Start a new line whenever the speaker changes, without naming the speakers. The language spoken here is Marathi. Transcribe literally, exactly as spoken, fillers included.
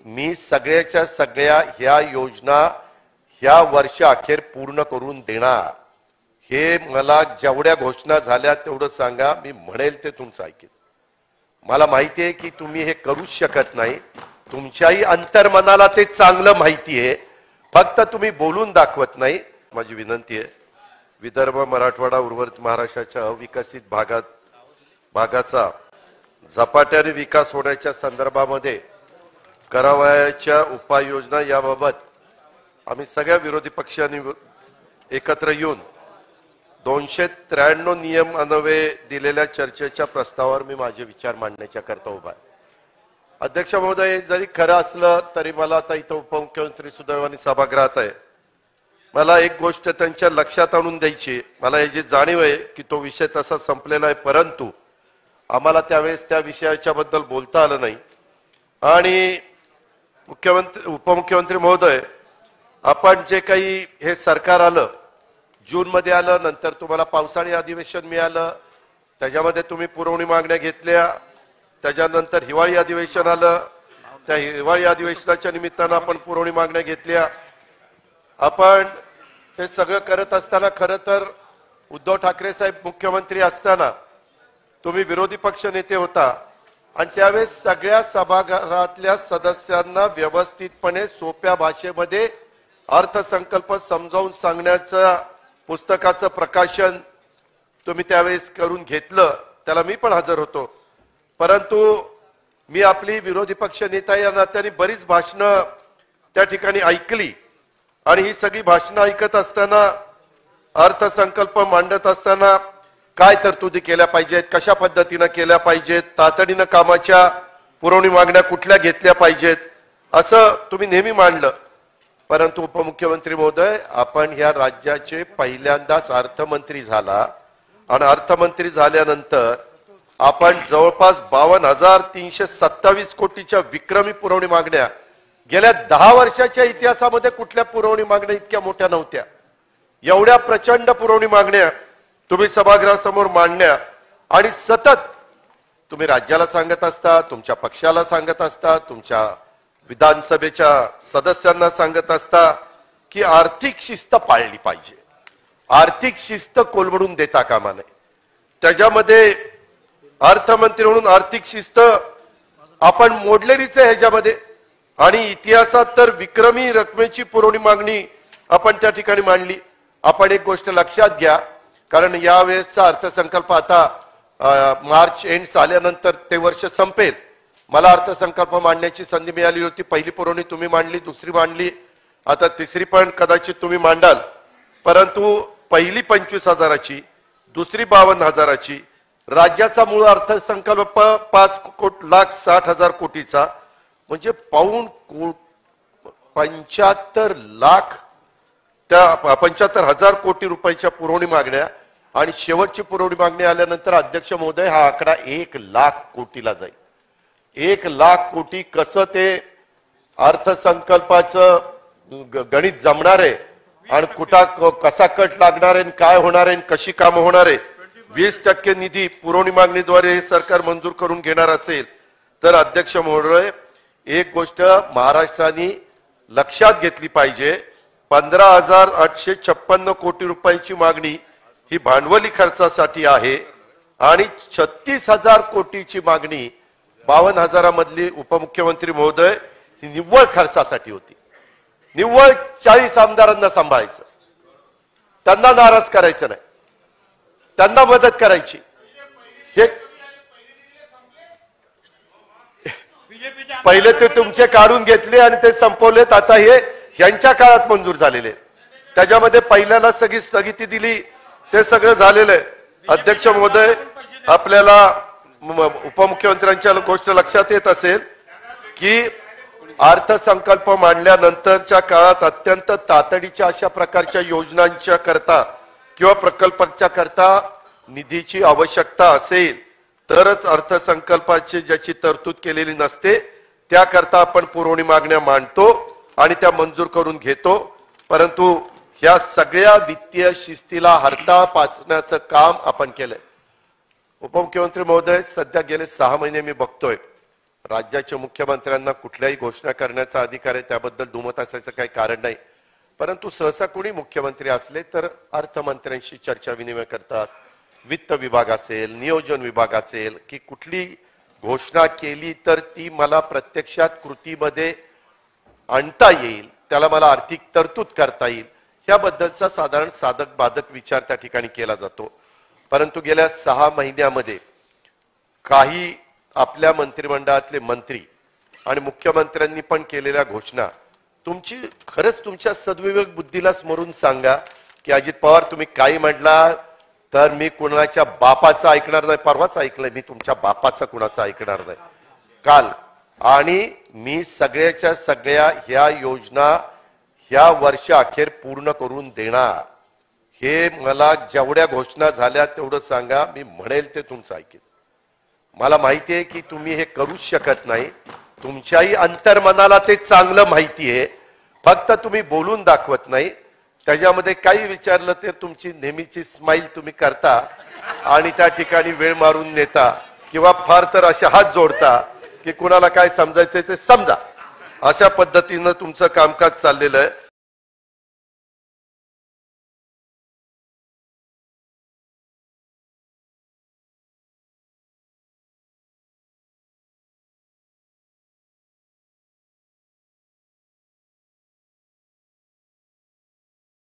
मी सगळ्याच्या सगळ्या ह्या योजना ह्या वर्ष अखेर पूर्ण करून देणार। हे मला जेवढ्या घोषणा झाल्या तेवढं सांगा, मी म्हणेल ते तुमचं ऐकेन। मला माहिती आहे की तुम्ही हे करूच शकत नाही, तुमच्याही अंतर्मनाला ते चांगलं माहिती आहे, फक्त तुम्ही बोलून दाखवत नाही। माझी विनंती आहे, विदर्भ मराठवाडा उर्वरित महाराष्ट्राच्या अविकसित भागात भागाचा झपाट्याने विकास होण्याच्या संदर्भामध्ये करावयाच्या उपाययोजना याबाबत आम्ही सगळ्या विरोधी पक्षांनी एकत्र येऊन दोनशे त्र्याण्णव नियम अन्वये दिलेल्या चर्चेच्या प्रस्तावावर मी माझे विचार मांडण्याच्या करता उभा आहे। अध्यक्ष महोदय, जरी खरं असलं तरी मला आता इथं उपमुख्यमंत्री सुदैवाने सभागृहात आहे, मला एक गोष्ट त्यांच्या लक्षात आणून द्यायची। मला याची जाणीव आहे की तो विषय तसा संपलेला आहे, परंतु आम्हाला त्यावेळेस त्या विषयाच्या बद्दल बोलता आलं नाही। आणि मुख्यमंत्री उपमुख्यमंत्री महोदय, आपण जे काही हे सरकार आलं जून मध्ये आलं, नंतर तुम्हाला पावसाळी अधिवेशन मिळालं, त्याच्यामध्ये तुम्ही पुरवणी मागण्या घेतल्या, त्याच्यानंतर हिवाळी अधिवेशन आलं, त्या हिवाळी अधिवेशनाच्या निमित्तानं आपण पुरवणी मागण्या घेतल्या। आपण हे सगळं करत असताना खरं तर उद्धव ठाकरे साहेब मुख्यमंत्री असताना तुम्ही विरोधी पक्ष नेते होता आणि त्यावेळेस सगळ्या सभागृहातल्या सदस्यांना व्यवस्थितपणे सोप्या भाषेमध्ये अर्थसंकल्प समजावून सांगण्याचं पुस्तकाचं प्रकाशन तुम्ही त्यावेळेस करून घेतलं, त्याला मी पण हजर होतो। परंतु मी आपली विरोधी पक्ष नेता या नात्याने बरीच भाषणं त्या ठिकाणी ऐकली आणि ही सगळी भाषणं ऐकत असताना अर्थसंकल्प मांडत असताना काय तरतुदी केल्या पाहिजेत, कशा पद्धतीने केल्या पाहिजेत, तातडीनं कामाच्या पुरवणी मागण्या कुठल्या घेतल्या पाहिजेत, असं तुम्ही नेहमी मांडलं। परंतु उपमुख्यमंत्री महोदय, आपण ह्या राज्याचे पहिल्यांदाच अर्थमंत्री झाला आणि अर्थमंत्री झाल्यानंतर आपण जवळपास बावन्न हजार तीनशे सत्तावीस कोटीच्या विक्रमी पुरवणी मागण्या, गेल्या दहा वर्षाच्या इतिहासामध्ये कुठल्या पुरवणी मागण्या इतक्या मोठ्या नव्हत्या। एवढ्या प्रचंड पुरवणी मागण्या तुम्ही सभागृहासमोर मांडण्या आणि सतत तुम्ही राज्याला सांगत असता, तुमच्या पक्षाला सांगत असता, तुमच्या विधानसभेच्या सदस्यांना सांगत असता की आर्थिक शिस्त पाळली पाहिजे, आर्थिक शिस्त कोलमडून देता कामा नये। त्याच्यामध्ये अर्थमंत्री म्हणून आर्थिक शिस्त आपण मोडलेलीच आहे ह्याच्यामध्ये, आणि इतिहासात तर विक्रमी रकमेची पुरवणी मागणी आपण त्या ठिकाणी मांडली। आपण एक गोष्ट लक्षात घ्या, कारण यावेळेसचा अर्थसंकल्प आता मार्च एंड झाल्यानंतर ते वर्ष संपेल। मला अर्थसंकल्प मांडण्याची संधी मिळाली होती, पहिली पुरवणी तुम्ही मांडली, दुसरी मांडली, आता तिसरी पण कदाचित तुम्ही मांडाल, परंतु पहिली पंचवीस हजाराची, दुसरी बावन्न हजाराची, राज्याचा मूळ अर्थसंकल्प पाच कोट लाख साठ हजार कोटीचा, म्हणजे पाऊण कोट पंच्याहत्तर लाख त्या पंच्याहत्तर हजार कोटी रुपयाच्या पुरवणी मागण्या, आणि शेवटची पुरवणी मागणी आल्यानंतर अध्यक्ष महोदय हा आकडा एक लाख कोटीला जाईल। एक लाख कोटी कसं ते अर्थसंकल्पाचं गणित जमणार आहे आणि कुठा कसा कट लागणार आहे, काय होणार आहे, कशी कामं होणार आहे। वीस टक्के निधी पुरवणी मागणीद्वारे हे सरकार मंजूर करून घेणार असेल तर अध्यक्ष महोदय, एक गोष्ट महाराष्ट्राने लक्षात घेतली पाहिजे, पंधरा हजार आठशे छप्पन्न कोटी रुपयाची मागणी ही भांडवली खर्चासाठी आहे आणि छत्तीस हजार कोटीची मागणी बावन्न हजारामधली उपमुख्यमंत्री महोदय ही निव्वळ खर्चासाठी होती। निव्वळ चाळीस आमदारांना सांभाळायचं, त्यांना नाराज करायचं नाही, त्यांना मदत करायची। हे पहिले ते तुमचे काढून घेतले आणि ते संपवलेत, आता हे यांच्या काळात मंजूर झालेले, त्याच्यामध्ये पहिल्याला सगळी स्थगिती दिली, ते सगळं झालेलं आहे। अध्यक्ष महोदय, आपल्याला उपमुख्यमंत्र्यांच्या गोष्ट लक्षात येत असेल की अर्थसंकल्प मांडल्यानंतरच्या काळात अत्यंत तातडीच्या अशा प्रकारच्या योजनांच्या करता किंवा प्रकल्पाच्या करता निधीची आवश्यकता असेल तरच अर्थसंकल्पाची ज्याची तरतूद केलेली नसते त्याकरता आपण पुरवणी मागण्या मांडतो आणि त्या मंजूर करून घेतो। परंतु ह्या सगळ्या वित्तीय शिस्तीला हरताळ पाचण्याचं काम आपण केलंय। उपमुख्यमंत्री महोदय, सध्या गेले सहा महिने मी बघतोय राज्याच्या मुख्यमंत्र्यांना कुठल्याही घोषणा करण्याचा अधिकार आहे, त्याबद्दल दुमत असायचं काही कारण नाही. परंतु सहसा कोणी मुख्यमंत्री असले तर अर्थमंत्र्यांशी चर्चा विनिमय करतात. वित्त विभाग असेल, नियोजन विभाग असेल, की कुठली घोषणा केली तर ती मला प्रत्यक्षात कृतीमध्ये आणता येईल, त्याला मला आर्थिक तरतूद करता येईल, याबद्दलचा साधारण साधक बाधक विचार त्या ठिकाणी केला जातो. परंतु गेल्या सहा महिन्यामध्ये काही आपल्या मंत्रिमंडळातले मंत्री आणि मुख्यमंत्र्यांनी पण केलेल्या घोषणा तुमची खरंच तुमच्या सद्विवेक बुद्धीला स्मरून सांगा की अजित पवार तुम्ही काही म्हटला तर मी कुणाच्या बापाचं ऐकणार नाही. परवाच ऐकलंय मी तुमच्या बापाचं कुणाचं ऐकणार नाही काल. आणि मी सगळ्याच्या सगळ्या ह्या योजना ह्या वर्ष अखेर पूर्ण करून देणार. हे मला जेवढ्या घोषणा झाल्या तेवढं सांगा, मी म्हणेल ते तुमचं ऐकेन. मला माहिती आहे की तुम्ही हे करूच शकत नाही, तुमच्याही अंतर्मनाला ते चांगलं माहिती आहे, फक्त तुम्ही बोलून दाखवत नाही. त्याच्यामध्ये काही विचारलं तर तुमची नेहमीची स्माईल तुम्ही करता आणि त्या ठिकाणी वेळ मारून नेता किंवा फार तर असे हात जोडता की कुणाला काय समजायचं ते समजा. अशा पद्धतीनं तुमचं कामकाज चाललेलं आहे.